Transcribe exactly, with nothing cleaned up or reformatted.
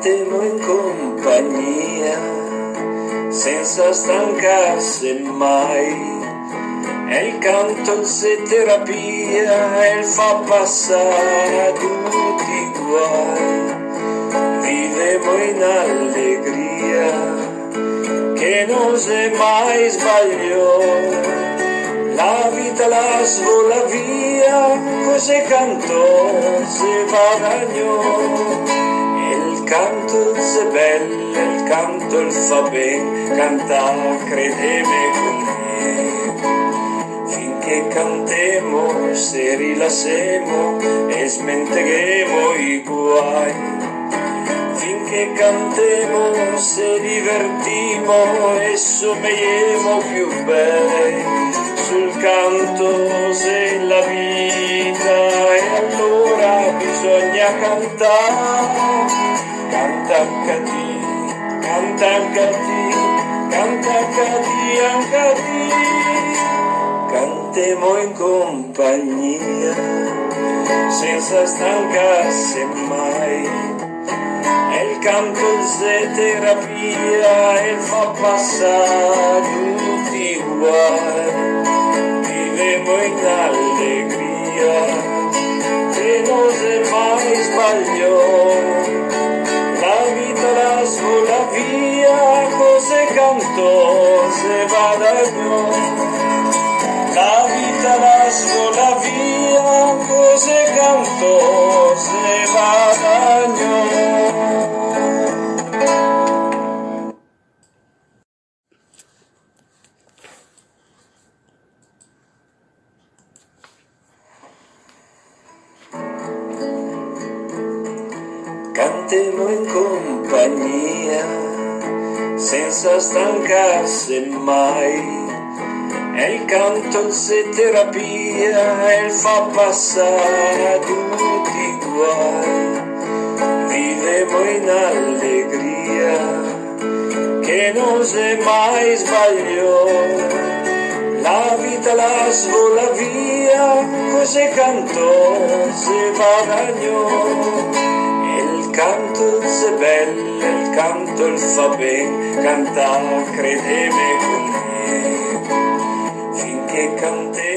Cantemo in compagnia, senza stancarsi mai. È il canto, se terapia, e il fa passare tutti i guai. Vivemo in allegria, che non si mai sbagliò. La vita la svola via, così cantò, se guadagnò. Il canto se bello, il canto il fa ben, cantà, credeme con me. Finché cantemo, se rilassemo e smentegemo i guai. Finché cantemo, se divertimo e sommeiemo più bei. Sul canto se la vita, e allora bisogna cantare. Canta anche ti, canta anche ti, canta anche ti, anche ti. Cantemo in compagnia, senza stancarsi mai. È il canto se terapia, e fa passare tutti i guai. Vivevo in allegria, che non si mai sbagliò. La vita la svola via, così cantò, se guadagnò. La vita la svola via, così cantò, se guadagnò. Cantemo in compagnia, senza stancarsi mai. È il canto se terapia, e il fa passare tutti i guai. Vivevo in allegria, che non si mai sbagliò. La vita la svola via, così cantò, se guadagnò. Il canto se bello, il canto il fa ben, cantà, credeme con me. Finché cantemo